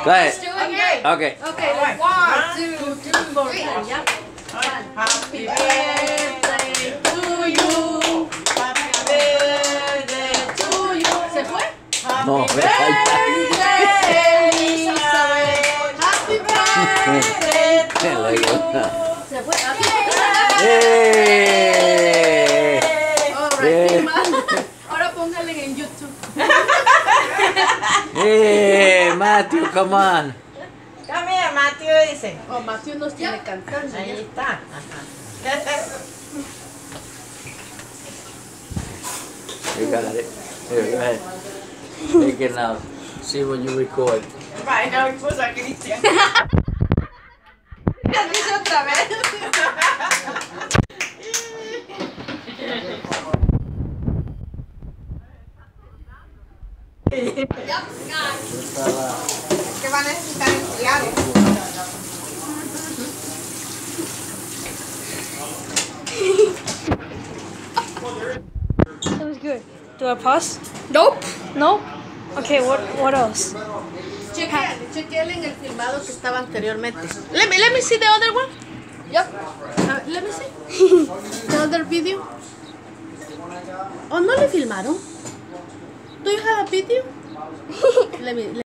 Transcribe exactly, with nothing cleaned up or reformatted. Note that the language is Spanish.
Let's do it Okay. again. Okay. Okay, like one, two, three. Yeah. Happy birthday to you. Happy birthday to you. ¿Se fue? No, Happy ahí está. birthday, Elizabeth. Happy birthday to you. Se fue. ¡Eh! Alright, Yeah. qué mal. Ahora póngale en YouTube. ¡Eh! Matthew, come on. Come here, Matthew dice. Oh, Matthew nos tiene cantando. Ahí está. Ajá. You got it. Here, go ahead. Take it now. See when you record. Vaya, no puso a Cristian. Dice otra vez. Que va a necesitar enfriado. That was good. Do I pause? Nope. No? Okay, what what else? Chequeale, chequeale en el filmado que estaba anteriormente. Let me, let me see the other one. Yep. Uh, let me see. The other video. ¿O no le filmaron? Do you have a video? Let me.